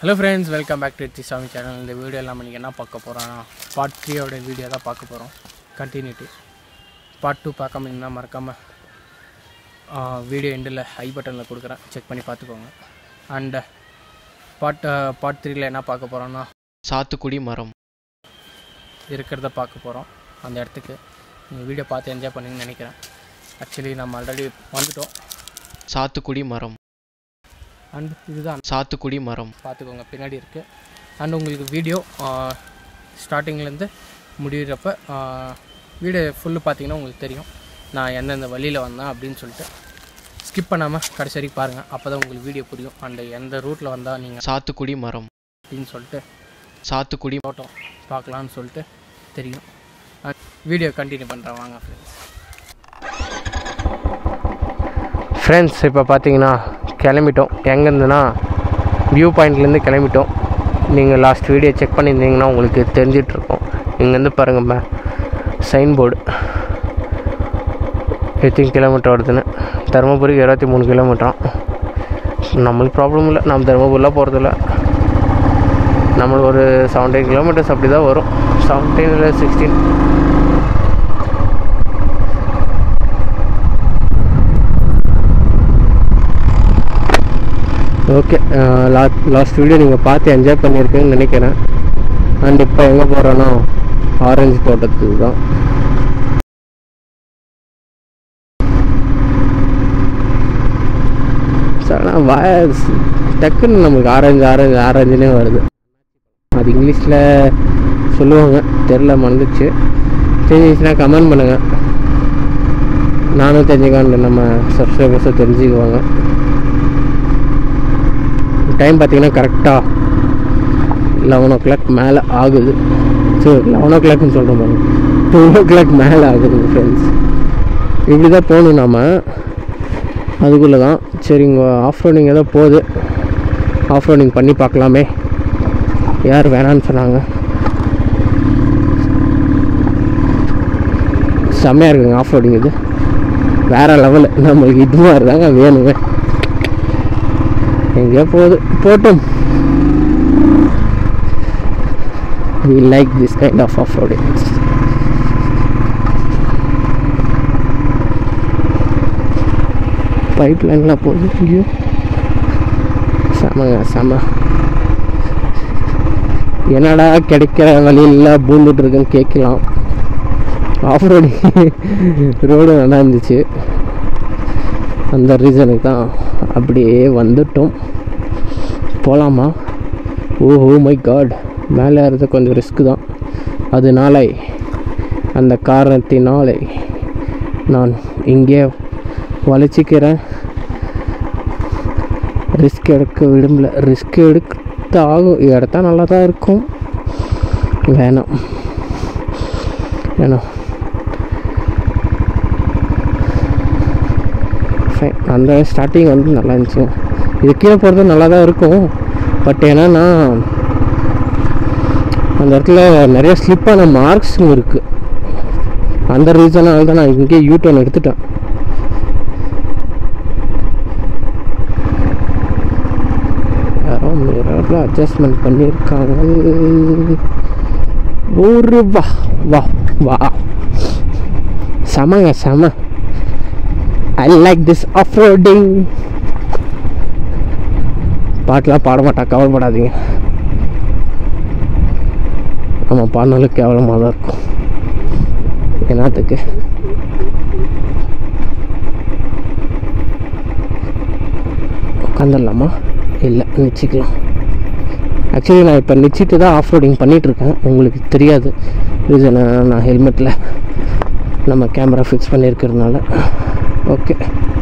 Hello friends, welcome back to HiruthikSwamy channel. இந்த video எல்லாம் நம்ம என்ன பார்க்க போறோம்னா பார்ட் 3 ஓட வீடியோ தான் பார்க்க போறோம். கண்டினியூட்டி. பார்ட் 2 பார்க்காம இருந்தா மறக்காம வீடியோ எண்ட்ல ஐ பட்டன்ல கொடுக்கிறேன். செக் பண்ணி பார்த்துக்கோங்க. அண்ட் பார்ட் 3 ல என்ன பார்க்க போறோம்னா சாத்துக்குடி மரம் இருக்கிறத பார்க்க போறோம். அந்த இடத்துக்கு இந்த வீடியோ பார்த்து என்ஜாய் பண்ணுவீங்கன்னு நினைக்கிறேன். ஆக்சுவலி நம்ம ஆல்ரெடி வந்துட்டோம். சாத்துக்குடி மரம் அண்ட் இதுதான் சாத்துக்குடி மரம் பார்த்துக்கோங்க, பின்னாடி இருக்குது. அண்ட் உங்களுக்கு வீடியோ ஸ்டார்டிங்லேருந்து முடிகிறப்ப வீடியோ ஃபுல்லு பார்த்தீங்கன்னா உங்களுக்கு தெரியும் நான் எந்தெந்த வழியில் வந்தேன் அப்படின்னு சொல்லிட்டு. ஸ்கிப் பண்ணாமல் கடைசி வரைக்கும் பாருங்கள், அப்போ தான் உங்களுக்கு வீடியோ புரியும். அண்ட் எந்த ரூட்டில் வந்தால் நீங்கள் சாத்துக்குடி மரம் அப்படின்னு சொல்லிட்டு சாத்துக்குடி தோட்டம் பார்க்கலான்னு சொல்லிட்டு தெரியும். வீடியோ கண்டினியூ பண்ணுறேன் வாங்க ஃப்ரெண்ட்ஸ். இப்போ பார்த்தீங்கன்னா கிளம்பிட்டோம். எங்கேருந்துன்னா வியூ பாயிண்ட்லேருந்து கிளம்பிட்டோம். நீங்கள் லாஸ்ட் வீடியோ செக் பண்ணியிருந்தீங்கன்னா உங்களுக்கு தெரிஞ்சிட்ருக்கோம். இங்கேருந்து பாருங்கம்மா சைன் போர்டு எத்தனை கிலோமீட்டர் வருதுன்னு. தர்மபுரி 23 கிலோமீட்டரான். நம்மளுக்கு ப்ராப்ளம் இல்லை, நம்ம தர்மபுரிலாம் போகிறதில்ல. நம்மளுக்கு ஒரு 17 கிலோமீட்டர்ஸ் அப்படி தான் வரும். 17 இல்லை 16. ஓகே, லாஸ்ட் வீடியோ நீங்கள் பார்த்து என்ஜாய் பண்ணியிருக்கீங்கன்னு நினைக்கிறேன். அண்ட் இப்போ எங்கே போகிறோன்னா ஆரஞ்சு தோட்டத்துக்கு தான். ஆனால் டக்குன்னு நமக்கு ஆரஞ்சுனே வருது. அது இங்கிலீஷில் சொல்லுவாங்க, தெரில, மறந்துச்சு. தெரிஞ்சிச்சுன்னா கமெண்ட் பண்ணுங்கள், நானும் தெரிஞ்சுக்கான்னு நம்ம சப்ஸ்கிரைபர்ஸும் தெரிஞ்சுக்குவாங்க. டைம் பார்த்திங்கன்னா கரெக்டாக 11 o'clock மேலே ஆகுது. ஸோ 11 o'clockனு சொல்கிறோம் பாருங்க, 12 o'clock மேலே ஆகுது ஃப்ரெண்ட்ஸ். இப்படி தான் போகணும் நாம். அதுக்குள்ளே தான் சரி இங்கே ஆஃப் ரோடிங் ஏதோ போகுது, ஆஃப் ரோடிங் பண்ணி பார்க்கலாமே, யார் வேணான்னு சொன்னாங்க. செம்மையாக இருக்குங்க ஆஃப் ரோடிங். இது வேறு லெவலு, நம்மளுக்கு இது மாதிரி தாங்க வேணுங்க. எங்கேயோ போகுது, போட்டும். We like this kind of off-roading. Pipe லைன்லாம் போகுது இங்கேயோ. செம என்னடா கிடைக்கிற வழியில் பூந்துட்டு இருக்குன்னு கேட்கலாம். ஆஃப் ரோடிங் ரோடு நல்லா இருந்துச்சு, அந்த ரீசனுக்கு தான் அப்படியே வந்துட்டோம். போகலாமா? ஓஹோ மை காட், மேலே ஏறது கொஞ்சம் ரிஸ்க்கு தான். அதனால அந்த காரணத்தினாலே நான் இங்கே வளைச்சிக்கிறேன். ரிஸ்க் எடுக்க விரும்பல. ரிஸ்க் எடுத்து ஆகும், எடுத்தா நல்லா தான் இருக்கும். வேணாம் அந்த ஸ்டார்டிங் வந்து நல்லா இருந்துச்சு. இது கீழே போகிறது நல்லா தான் இருக்கும். பட் ஏன்னா அந்த இடத்துல நிறைய ஸ்லிப்பான மார்க்ஸும் இருக்குது. அந்த ரீசனால் தான் நான் இங்கே யூ-டர்ன் எடுத்துட்டேன். யாரோ மிரரில் அட்ஜஸ்ட்மெண்ட் பண்ணியிருக்காங்க. ஒரு வா வா வா செமங்க செம. I like this off-roading. பாட்டெலாம் பாட மாட்டா, கவலைப்படாதீங்க. ஆமாம், பாடினாலும் கேவலமாக தான் இருக்கும். என்னத்துக்கு உட்காந்துடலாமா? இல்லை, நிச்சிக்கலாம். ஆக்சுவலி நான் இப்போ நிச்சிட்டு தான் ஆஃப் ரோடிங் பண்ணிகிட்ருக்கேன். உங்களுக்கு தெரியாது, ரீசன் நான் ஹெல்மெட்டில் நம்ம கேமரா ஃபிக்ஸ் பண்ணியிருக்கிறதுனால. ஓகே,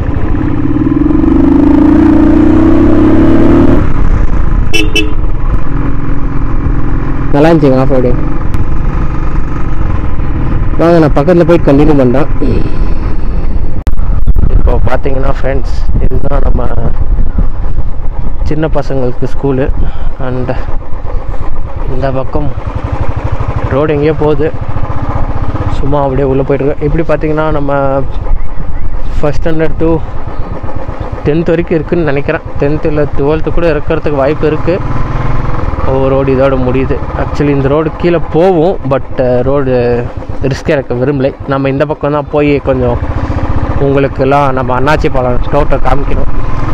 நல்லா இருந்துச்சுங்க ஆஃப் ரோடிங். வாங்க நான் பக்கத்தில் போய் கண்டினியூ பண்ணுறேன். இப்போ பார்த்தீங்கன்னா ஃப்ரெண்ட்ஸ், இதுதான் நம்ம சின்ன பசங்களுக்கு ஸ்கூலு. அண்ட் இந்த பக்கம் ரோடு எங்கேயோ போகுது, சும்மா அப்படியே உள்ளே போய்ட்டுருக்கேன். இப்படி பார்த்தீங்கன்னா நம்ம ஃபஸ்ட் ஸ்டாண்டர்ட் டு 10th வரைக்கும் இருக்குதுன்னு நினைக்கிறேன். 10th இல்லை 12th கூட இருக்கிறதுக்கு வாய்ப்பு இருக்குது. ரோடு இதோட முடியுது. ஆக்சுவலி இந்த ரோடு கீழே போகும், பட் ரோடு ரிஸ்க் எடுக்க விரும்பலை. நம்ம இந்த பக்கம் தான் போய் கொஞ்சம் உங்களுக்கெல்லாம் நம்ம அண்ணாச்சி பழம் தோட்டை காமிக்கணும்.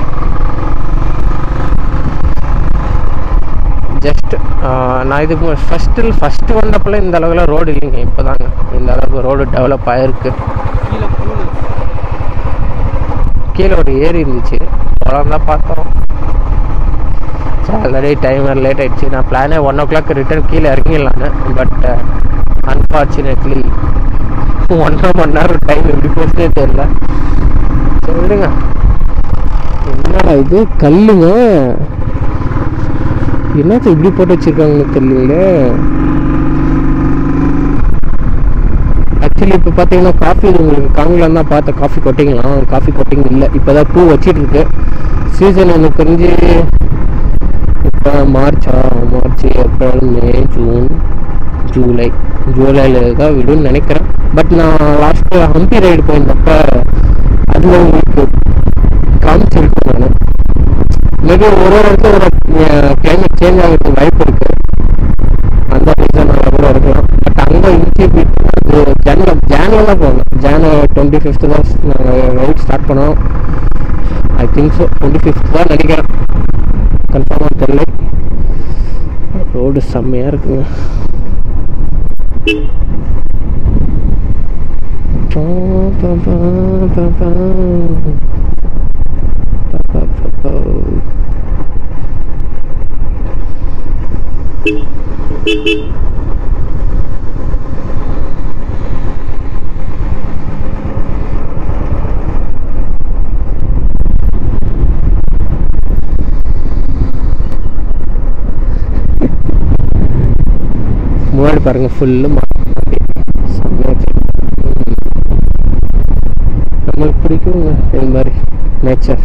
ஜஸ்ட் நான் இது ஃபஸ்ட்டு வந்தப்பெல்லாம் இந்த அளவுக்குலாம் ரோடு இல்லைங்க. இப்போ தாங்க இந்த அளவுக்கு ரோடு டெவலப் ஆகிருக்கு. கீழே ஒரு ஏரி இருந்துச்சு, அவ்வளோ தான் பார்த்தோம். ஆல்ரெடி டைமர் லேட் ஆகிடுச்சு. நான் பிளானே 1 o'clock ரிட்டர்ன் கீழே இறங்கிடலான்னு. பட் அன்ஃபார்ச்சுனேட்லி 1.5 மணி நேரம் டைம் எப்படி போச்சுனே தெரியல. சொல்லுங்க, என்னடா இது கல்லுங்க, என்னத்த இப்படி போட்டு வச்சுருக்காங்கன்னு தெரியல. ஆக்சுவலி இப்போ பார்த்தீங்கன்னா காஃபி உங்களுக்கு காங்கலாம் தான் பார்த்த காஃபி கொட்டிங்களாம். காஃபி கொட்டிங் இல்லை, இப்போ தான் பூ வச்சிட்டு இருக்கு. சீசன் எனக்கு தெரிஞ்சு இப்போ மார்ச், ஏப்ரல், மே, ஜூன், ஜூலையில் தான் விடுன்னு நினைக்கிறேன். பட் நான் லாஸ்ட்டு ஹம்பி ரைடு போயிருந்தப்ப அதில் உங்களுக்கு காமிச்சிருக்கேன். நான் மேபி ஒரு இடத்துல ஒரு கிளைமேட் சேஞ்ச் ஆகிறதுக்கு வாய்ப்பு இருக்குது, அந்த ரீசனால கூட இருக்கலாம். பட் அங்கே இன்க்யூபிட் அது ஜானில் தான் போகணும். ஜானுவரி 25 தான் நாங்கள் ரைட் ஸ்டார்ட் பண்ணோம். ஐ திங்க் ஸோ 25 தான் நினைக்கிறேன், கன்ஃபார்மாக தெரியல. ரோடு செம்மையாக இருக்குங்க. முன்னாடி பாருங்கள் ஃபுல்லு நம்மளுக்கு பிடிக்குங்க இது மாதிரி நேச்சர்.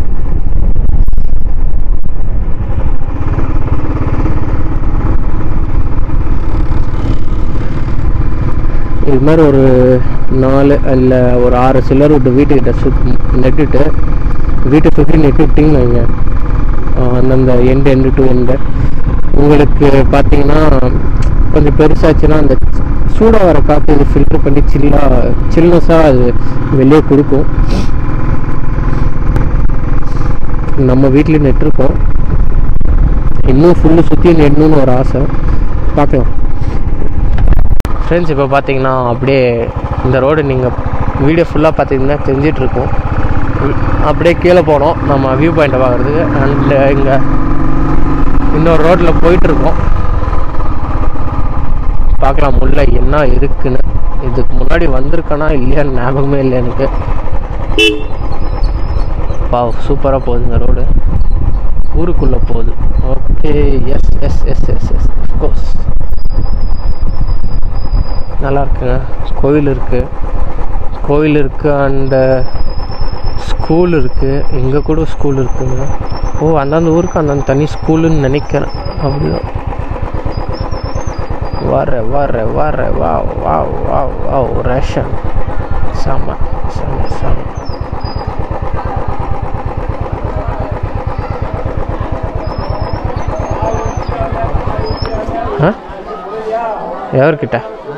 இது மாதிரி ஒரு 4 இல்லை ஒரு 6 சில்லர் விட்டு வீட்டுக்கிட்ட நட்டுட்டு வீட்டை சுற்றி நெட்டு விட்டிங்கன்னு வைங்க, அந்தந்த எண்டு டு எண்டு உங்களுக்கு பார்த்தீங்கன்னா கொஞ்சம் பெருசாச்சுன்னா அந்த சூடாக வர காற்று இது ஃபில்டர் பண்ணி சில்னஸாக அது வெளியே கொடுக்கும். நம்ம வீட்லேயும் நெட்டிருக்கோம், இன்னும் ஃபுல்லு சுற்றி நெட்டணும்னு ஒரு ஆசை, பார்க்கலாம். ஃப்ரெண்ட்ஸ் இப்போ பார்த்தீங்கன்னா அப்படியே இந்த ரோடு நீங்கள் வீடியோ ஃபுல்லாக பார்த்தீங்கன்னா தெரிஞ்சிட்ருக்கோம். அப்படியே கீழே போனோம் நம்ம வியூ பாயிண்ட்டை பார்க்குறதுக்கு. அண்டு இங்கே இன்னொரு ரோட்டில் போயிட்டுருக்கோம், பார்க்கலாம் உள்ள என்ன இருக்குன்னு. இதுக்கு முன்னாடி வந்திருக்கேனா இல்லையான்னு ஞாபகமே இல்லை எனக்கு. சூப்பராக போகுதுங்க ரோடு, ஊருக்குள்ளே போகுது. Okay, yes yes yes yes yes of course நல்லா இருக்குங்க. கோயில் இருக்குது அண்டு ஸ்கூல் இருக்குது. எங்கே கூட ஸ்கூல் இருக்குங்க. அந்தந்த ஊருக்கு அந்தந்த தனி ஸ்கூலுன்னு நினைக்கிறேன். அப்படிதான் வர வா ரேஷன் செம. ఎవరికిట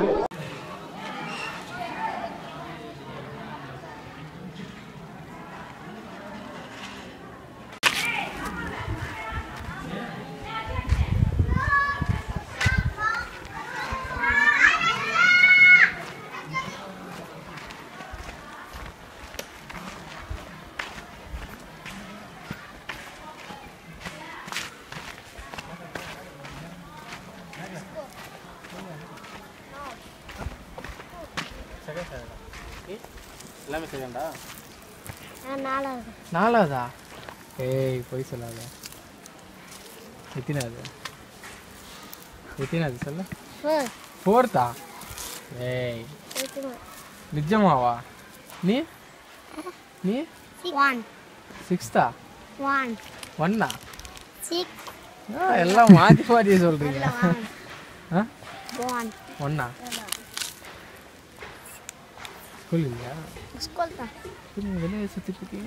எல்லாமே சரியாண்டா? நாலாவதா? ஏய் போய் சொல்லாத. எத்தனாவது சொல்ல? ஃபோர்த்தா? ஏய் நிஜமாவா? நீ சிக்ஸ்தா? ஒன்னா? எல்லாம் மாற்றி மாற்றி சொல்றீங்க. ஒன்னா? ஸ்கூல் இல்லையா? ஸ்கூல் தான். வெளியே சுற்றிட்டு இருக்கீங்க?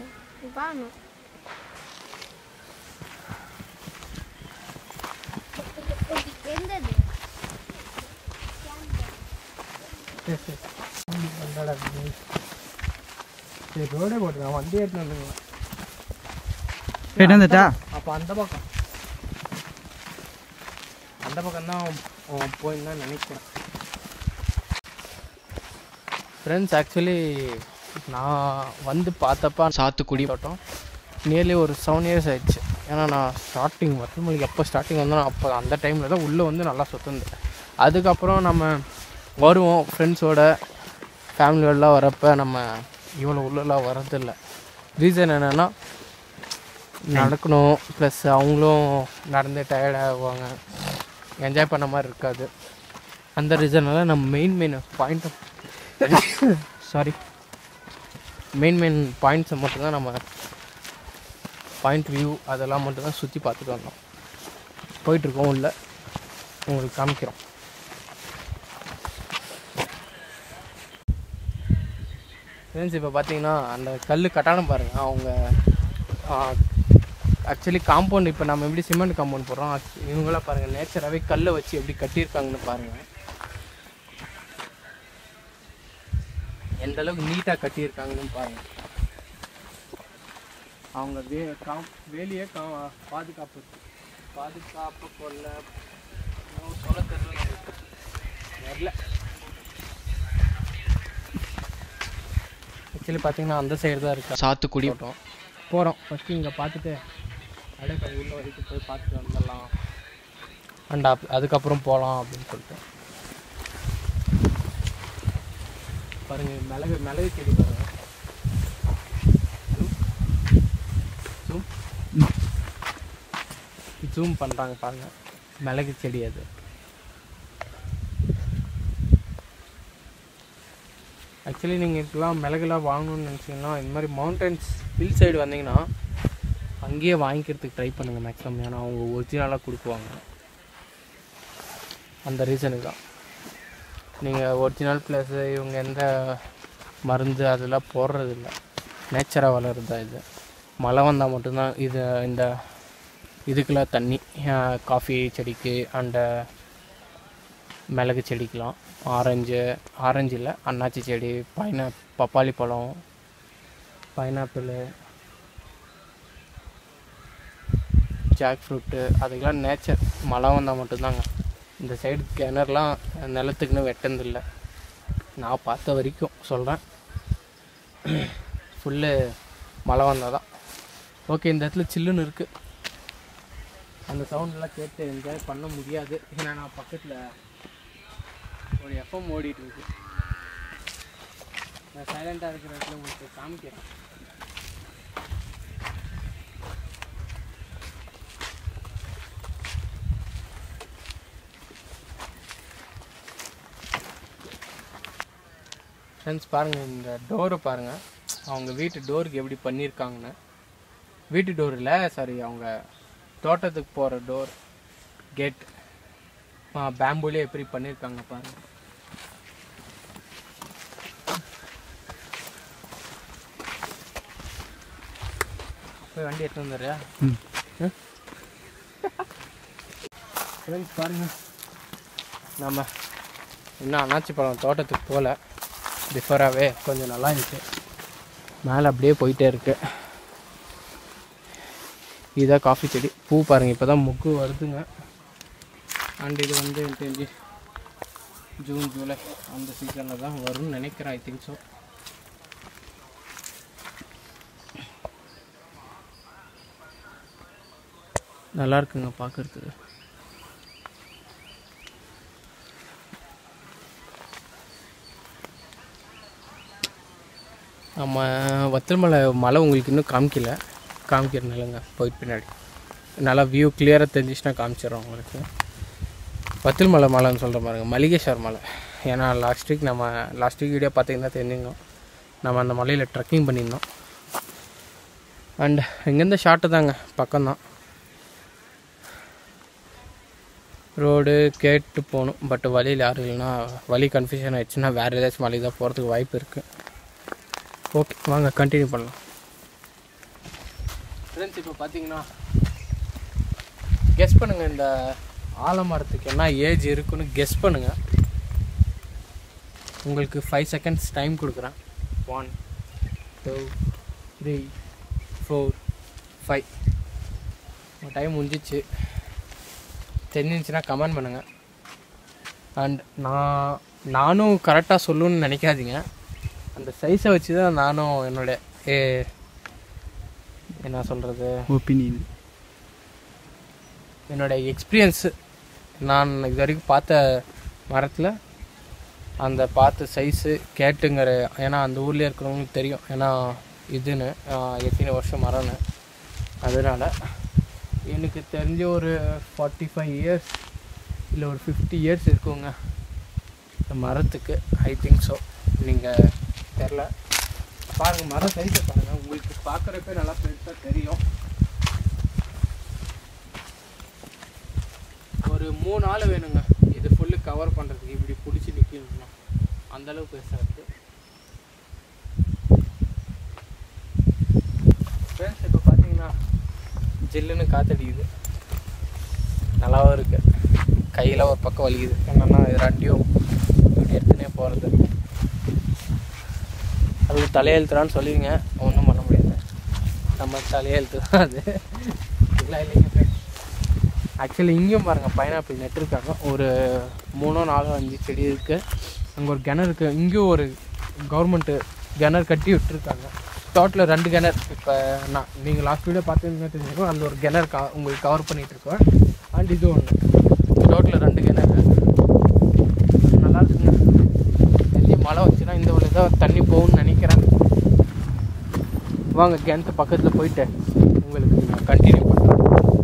சரி ரோடே போட்டுருக்கேன், வண்டி எடுத்துன்னு வந்துங்களா? போயிட்டு வந்துட்டா? அப்போ அந்த பக்கம் தான் போயிருந்தான் நினைக்கிறேன். ஃப்ரெண்ட்ஸ், ஆக்சுவலி நான் வந்து பார்த்தப்ப சாத்துக்குடி தோட்டம் நியர்லி ஒரு 7 years ஆயிடுச்சு. ஏன்னா நான் ஸ்டார்டிங் வத்தல்மலைக்கு எப்போ ஸ்டார்டிங் வந்தோம் அப்போ அந்த டைமில் தான் உள்ளே வந்து நல்லா சுற்றுந்தேன். அதுக்கப்புறம் நம்ம வருவோம் ஃப்ரெண்ட்ஸோட ஃபேமிலியோடலாம் வரப்போ நம்ம இவ்வளோ உள்ளெலாம் வரதில்லை. ரீசன் என்னென்னா நடக்கணும், ப்ளஸ் அவங்களும் நடந்து டயர்டாகுவாங்க, என்ஜாய் பண்ண மாதிரி இருக்காது. அந்த ரீசனால் நம்ம மெயின் பாயிண்ட்ஸை மட்டும்தான் நம்ம பாயிண்ட் வியூ அதெல்லாம் மட்டும்தான் சுற்றி பார்த்துட்டு வந்தோம். போயிட்டுருக்கோம் உள்ள, உங்களுக்கு காமிக்கிறோம். ஃப்ரெண்ட்ஸ், இப்போ பார்த்தீங்கன்னா அந்த கல் கட்டாடம் பாருங்கள். அவங்க ஆக்சுவலி காம்பவுண்ட் இப்போ நம்ம எப்படி சிமெண்ட் காம்பவுண்ட் போடுறோம், இவங்களாம் பாருங்கள் நேச்சராகவே கல்லை வச்சு எப்படி கட்டியிருக்காங்கன்னு பாருங்கள். எந்த அளவுக்கு நீட்டாக கட்டியிருக்காங்கன்னு பாருங்கள். அவங்க வேலியே பாதுகாப்பு கொள்ள சொல்ல தெரியல. ஆக்சுவலி பார்த்தீங்கன்னா அந்த சைடு தான் இருக்குது சாத்துக்குடி. போகிறோம் ஃபஸ்ட்டு இங்கே பார்த்துட்டு அப்படியே கொஞ்சம் உள்ள வரைக்கும் போய் பார்த்துட்டு வந்துடலாம், அண்ட் அதுக்கப்புறம் போகலாம் அப்படின்னு சொல்லிட்டு. பாருங்கள் மிளகு செடி பாருங்கள். ஜூம் பண்ணுறாங்க பாருங்கள், மிளகு செடி அது. ஆக்சுவலி நீங்கள் இதுக்கெலாம் மிளகுலாம் வாங்கணும்னு நினச்சிங்கன்னா இந்த மாதிரி மவுண்டன்ஸ் ஹில் சைடு வந்தீங்கன்னா அங்கேயே வாங்கிக்கிறதுக்கு ட்ரை பண்ணுங்கள் மேக்ஸிமம். ஏன்னா அவங்க ஒரிஜினலாக கொடுக்குவாங்க. அந்த ரீசனுக்கு தான் நீங்கள் ஒரிஜினல் ப்ளஸ் இவங்க எந்த மருந்து அதெல்லாம் போடுறதில்ல, நேச்சராக வளருது தான் இது. மழை வந்தால் மட்டும்தான் இந்த இதுக்கெல்லாம் தண்ணி, காஃபி செடிக்கு அண்டு மிளகு செடிக்கெலாம். ஆரஞ்சு இல்லை, அன்னாச்சி செடி, பப்பாளி பழம், பைனாப்பிள், ஜாக் ஃப்ரூட்டு, அதுக்கெல்லாம் நேச்சர். மழை வந்தால் மட்டும்தாங்க. இந்த சைடு கிணறுலாம் நிலத்துக்குன்னு வெட்டதில்லை, நான் பார்த்த வரைக்கும் சொல்கிறேன். ஃபுல்லு மழை வந்தால் தான். ஓகே, இந்த இடத்துல சில்லுன்னு இருக்குது. அந்த சவுண்டெலாம் கேட்டு என்ஜாய் பண்ண முடியாது. ஏன்னா நான் பக்கத்தில் ஒரு எஃப்எம் ஓடிட்டுருக்கு. நான் சைலண்ட்டாக இருக்கிற இடத்துல உங்களுக்கு காமிக்கிறேன். ஃப்ரெண்ட்ஸ் பாருங்கள், இந்த டோரை பாருங்கள். அவங்க வீட்டு டோருக்கு எப்படி பண்ணியிருக்காங்கன்னு. வீட்டு டோர் இல்லை, சாரி, அவங்க தோட்டத்துக்கு போகிற டோர் கேட் பேம்பூலே எப்படி பண்ணியிருக்காங்க பாருங்கள். போய் வண்டி எடுத்து வந்துடுறியா? ஃப்ரெண்ட்ஸ் பாருங்கள், நம்ம இன்னும் அன்னாச்சி பழம் தோட்டத்துக்கு போகல. பிஃபோராகவே கொஞ்சம் நல்லா இருந்துச்சு. மேலே அப்படியே போயிட்டே இருக்குது. இதுதான் காஃபி செடி. பூ பாருங்கள், இப்போ தான் முக்கு வருதுங்க. அண்ட் இது வந்து எனக்கு தெரிஞ்சு ஜூன் ஜூலை அந்த சீசனில் தான் வரும்னு நினைக்கிறேன். I think so. நல்லா இருக்குங்க பார்க்குறதுக்கு. நம்ம வத்தல்மலை மலை உங்களுக்கு இன்னும் காமிக்கிறனாலங்க போயிட்டு பின்னாடி நல்லா வியூ கிளியராக தெரிஞ்சிச்சுன்னா காமிச்சிடுறோம் உங்களுக்கு. வத்தல்மலை மலைன்னு சொல்கிற பாருங்க, மல்லிகேஸ்வர் மலை. ஏன்னா லாஸ்ட் வீக் வீடியோ பார்த்தீங்கன்னா தெரிஞ்சுங்க, நம்ம அந்த மலையில் ட்ரெக்கிங் பண்ணியிருந்தோம். அண்ட் இங்கேருந்து ஷார்ட்டு தாங்க, பக்கம்தான். ரோடு கேட்டு போகணும், பட் வழியில் யாரும் இல்லைன்னா வழி கன்ஃபியூஷன் ஆகிடுச்சுன்னா வேறு ஏதாச்சும் மலை தான் போகிறதுக்கு வாய்ப்பு இருக்குது. ஓகே, வாங்க கண்டினியூ பண்ணலாம். ஃப்ரெண்ட்ஸ், இப்போ பார்த்தீங்கன்னா கெஸ் பண்ணுங்கள், இந்த ஆலமரத்துக்கு என்ன ஏஜ் இருக்குன்னு கெஸ் பண்ணுங்கள். உங்களுக்கு 5 செகண்ட்ஸ் டைம் கொடுக்குறேன். 1 2 3 4 5. உங்கள் டைம் முடிஞ்சிச்சு. தெரிஞ்சிச்சுன்னா கமெண்ட் பண்ணுங்கள். அண்ட் நானும் கரெக்டாக சொல்லணும்னு நினைக்காதீங்க. அந்த சைஸை வச்சு தான் நானும் என்ன சொல்கிறது, ஒப்பீனியன், என்னோடய எக்ஸ்பீரியன்ஸு, நான் இது வரைக்கும் பார்த்த மரத்தில் அந்த பார்த்த சைஸு கேட்டுங்கிற, ஏன்னா அந்த ஊரில் இருக்கிறவங்களுக்கு தெரியும் ஏன்னா இதுன்னு எத்தனை வருஷம் மரம்னு. அதனால் எனக்கு தெரிஞ்ச ஒரு 45 இயர்ஸ் இல்லை ஒரு 50 இயர்ஸ் இருக்குங்க இந்த மரத்துக்கு. I think so. நீங்கள் தெரில, பாருங்கள் மரம் சைஸை பாருங்கள். உங்களுக்கு பார்க்குறப்ப நல்லா பெருசாக தெரியும். ஒரு 3 ஆள் வேணுங்க இது ஃபுல்லு கவர் பண்ணுறதுக்கு. இப்படி பிடிச்சி நிற்கணும்னா அந்தளவுக்கு பெருசாக இருக்குது. ஃப்ரெண்ட்ஸ் இப்போ பார்த்தீங்கன்னா ஜில்லுன்னு காற்றடிக்குது, நல்லாவும் இருக்குது. கையில் ஒரு பக்கம் வலிக்குது, என்னென்னா இது ரெண்டையும் இப்படி எடுத்துனே போகிறது. அது தலையெழுத்துறான்னு சொல்லுவீங்க, ஒன்றும் பண்ண முடியாது, நம்ம தலையெழுத்து தான் அது. இல்லை இல்லைங்க ஃப்ரெண்ட்ஸ், ஆக்சுவலி இங்கேயும் பாருங்கள் பைனாப்பிள் நெட்டிருக்காங்க. ஒரு 3 4 5 செடி இருக்குது. அங்கே ஒரு கிணறு இருக்குது. இங்கேயும் ஒரு கவர்மெண்ட்டு கிணறு கட்டி விட்டுருக்காங்க. டோட்டலில் 2 கிணறு. இப்போ நீங்கள் லாஸ்ட் வீடியோ பார்த்துன்னு தெரிஞ்சுக்கோ, அந்த ஒரு கிணறு உங்களுக்கு கவர் பண்ணிகிட்ருக்கோம். அண்ட் இது ஒன்று, டோட்டலில் 2 கிணறு. நல்லா இருக்குங்க. எங்கேயும் மழை வந்துச்சுன்னா இந்த ஒரு இதாக தண்ணி போகும்னு நினைக்கிறேன். வாங்க கிணத்து பக்கத்தில் போயிட்டு உங்களுக்கு நான் கண்டினியூ பண்ணுறேன்.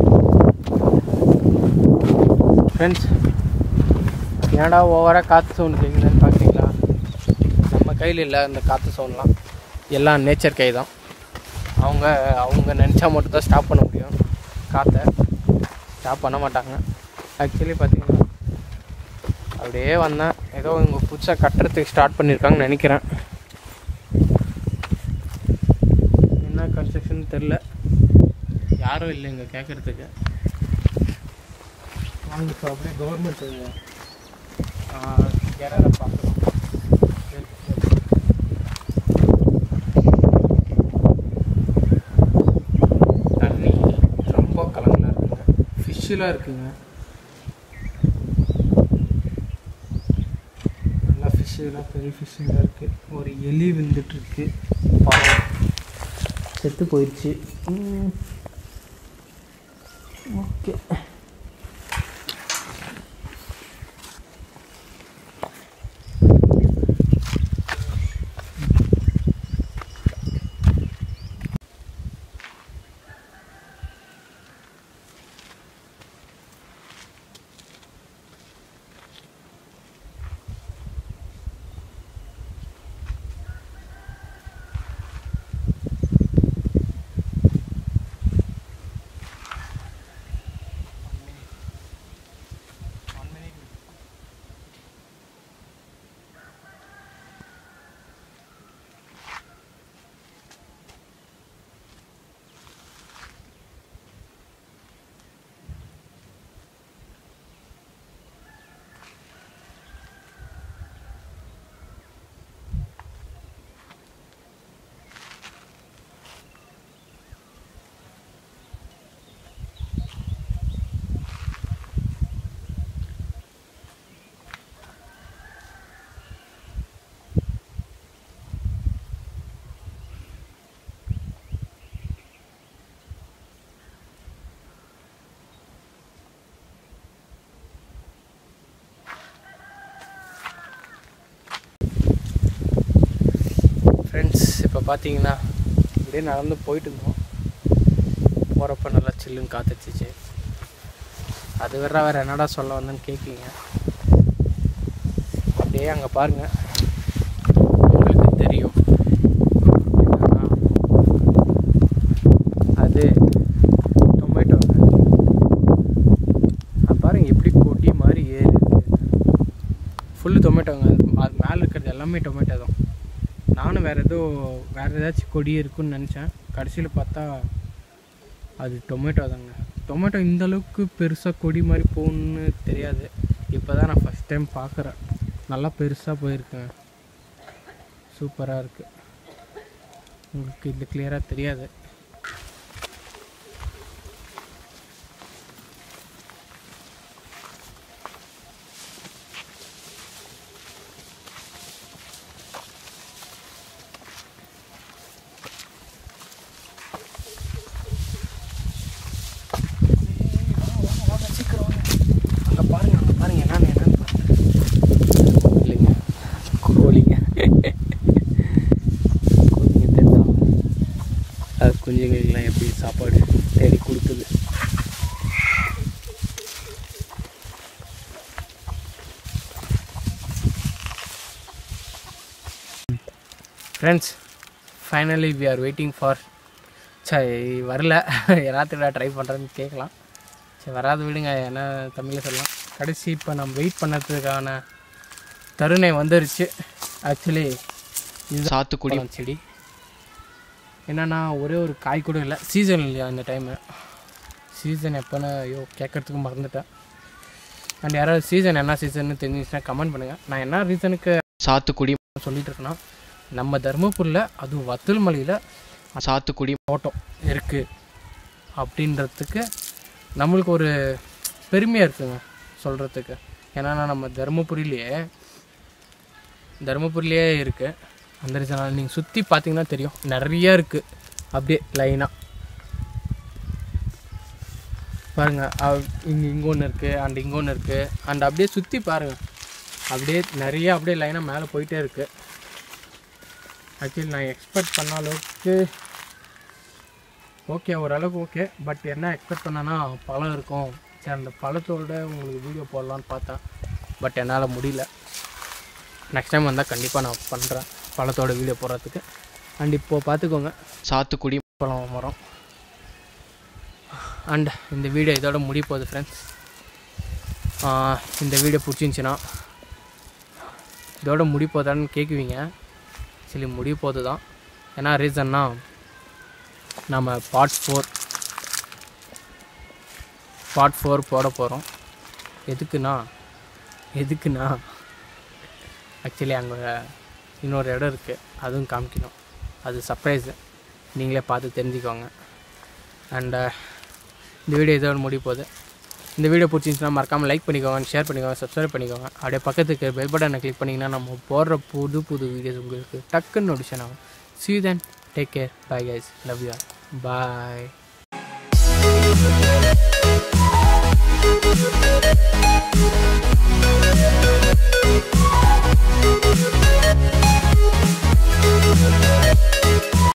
ஃப்ரெண்ட்ஸ், ஏன்டா ஓவராக காற்று சவுண்டு கேட்குதுன்னு பார்க்குறீங்களா? நம்ம கையில் இல்லை இந்த காற்று சவுண்ட்லாம், எல்லாம் நேச்சர் கை தான். அவங்க நினச்சா மட்டும்தான் ஸ்டாப் பண்ண முடியும். காற்றை ஸ்டாப் பண்ண மாட்டாங்க. ஆக்சுவலி பார்த்தீங்கன்னா அப்படியே வந்தேன், ஏதோ இவங்க புதுசாக கட்டுறதுக்கு ஸ்டார்ட் பண்ணியிருக்காங்கன்னு நினைக்கிறேன். என்ன கன்ஸ்ட்ரக்ஷன் தெரில, யாரும் இல்லை இங்கே கேட்குறதுக்கு. வாங்க இப்போ அப்படியே கவர்மெண்ட் கிணற பார்க்கலாம். தண்ணி ரொம்ப கலங்கலாக இருக்குங்க, ஃபிஷ்ஷெலாம் இருக்குங்க. நல்லா ஃபிஷ்ஷெலாம் பெரிய ஃபிஷ்ஷெலாம் இருக்குது. ஒரு எலி விழுந்துட்டுருக்கு, பாவம் செத்து போயிடுச்சு. ஓகே, ஃப்ரெண்ட்ஸ் இப்போ பார்த்தீங்கன்னா இப்படியே நடந்து போயிட்டு இருந்தோம். போகிறப்ப நல்லா சில்லுன்னு காத்துச்சிச்சு. அது வேறு என்னடா சொல்ல வந்தேன்னு கேட்குறீங்க. அப்படியே அங்கே பாருங்கள், உங்களுக்கு தெரியும் என்னன்னா அது டொமேட்டோங்க. பாருங்கள் எப்படி கொடி மாதிரி ஏறுது. ஃபுல்லு டொமேட்டோங்க. அது மேலே இருக்கிறது எல்லாமே டொமேட்டோ தான். நானும் வேறு ஏதாச்சும் கொடி இருக்குன்னு நினச்சேன். கடைசியில் பார்த்தா அது டொமேட்டோ தாங்க. டொமேட்டோ இந்தளவுக்கு பெருசாக கொடி மாதிரி போகணுன்னு தெரியாது. இப்போ தான் நான் ஃபஸ்ட் டைம் பார்க்குறேன். நல்லா பெருசாக போயிருக்கேன். சூப்பராக இருக்குது. உங்களுக்கு இது கிளியராக தெரியாது. குஞ்சுங்களுக்கெல்லாம் எப்படி சாப்பாடு தேடி கொடுக்குது. Friends, finally we are waiting for வரல. எல்லாத்துடா ட்ரை பண்ணுறேன்னு கேட்கலாம். சரி, வராது விடுங்க, என்ன தமிழில் சொல்லலாம். கடைசி இப்போ நம்ம வெயிட் பண்ணுறதுக்கான தருணம் வந்துருச்சு. ஆக்சுவலி இது சாத்துக்குடி செடி. என்னென்னா ஒரே ஒரு காய் கூட இல்லை. சீசன் இல்லையா இந்த டைமு? சீசன் எப்போன்னு கேட்குறதுக்கு மறந்துட்டேன். அண்ட் யாராவது சீசன் என்ன சீசன்னு தெரிஞ்சிச்சுன்னா கமெண்ட் பண்ணுங்கள். நான் என்ன ரீசனுக்கு சாத்துக்குடி சொல்லிகிட்டு இருக்கேன்னா, நம்ம தர்மபுரியில் அதுவும் வத்தல்மலையில் சாத்துக்குடி தோட்டம் இருக்குது அப்படின்றதுக்கு நம்மளுக்கு ஒரு பெருமையாக இருக்குங்க சொல்கிறதுக்கு. ஏன்னா நம்ம தர்மபுரியிலே இருக்குது. அந்த ரீசனால் நீங்கள் சுற்றி பார்த்தீங்கன்னா தெரியும், நிறையா இருக்குது. அப்படியே லைனாக பாருங்கள். இங்கே ஒன்று இருக்குது, அண்ட் இங்கே ஒன்று இருக்குது, அண்ட் அப்படியே சுற்றி பாருங்கள். அப்படியே நிறையா அப்படியே லைனாக மேலே போயிட்டே இருக்குது. ஆக்சுவலி நான் எக்ஸ்பெக்ட் பண்ண அளவுக்கு ஓகே, ஓரளவுக்கு ஓகே. பட் என்ன எக்ஸ்பெக்ட் பண்ணேன்னா பழம் இருக்கும். சரி, அந்த பழத்தோட உங்களுக்கு வீடியோ போடலான்னு பார்த்தேன். பட் என்னால் முடியல. நெக்ஸ்ட் டைம் வந்தால் கண்டிப்பாக நான் பண்ணுறேன் பழத்தோட வீடியோ போடுறதுக்கு. அண்ட் இப்போது பார்த்துக்கோங்க, சாத்துக்குடி பழம் மரம். அண்ட் இந்த வீடியோ இதோட முடிய போகுது ஃப்ரெண்ட்ஸ். இந்த வீடியோ பிடிச்சிருந்துச்சின்னா இதோட முடிய போதான்னு கேட்குவீங்க. சரி, முடிய போகுது தான். ஏன்னா ரீசன்னா நம்ம பார்ட் 4 போட போகிறோம். எதுக்குன்னா ஆக்சுவலி அங்கே இன்னொரு இடம் இருக்குது, அதுவும் காமிக்கணும். அது சர்ப்ரைஸு, நீங்களே பார்த்து தெரிஞ்சுக்கோங்க. அண்ட் இந்த வீடியோ இதோட முடிய போகுது. இந்த வீடியோ பிடிச்சிருந்துச்சுன்னா மறக்காமல் லைக் பண்ணிக்கோங்க, ஷேர் பண்ணிக்கோங்க, சப்ஸ்கிரைப் பண்ணிக்கோங்க. அப்படியே பக்கத்துக்கு பெல் பட்டனை கிளிக் பண்ணிங்கன்னா நம்ம போடுற புது வீடியோஸ் உங்களுக்கு டக்குன்னு நோட்டிஃபிகேஷன் ஆகும். See you then. Take care. Bye guys. Love you all. Bye.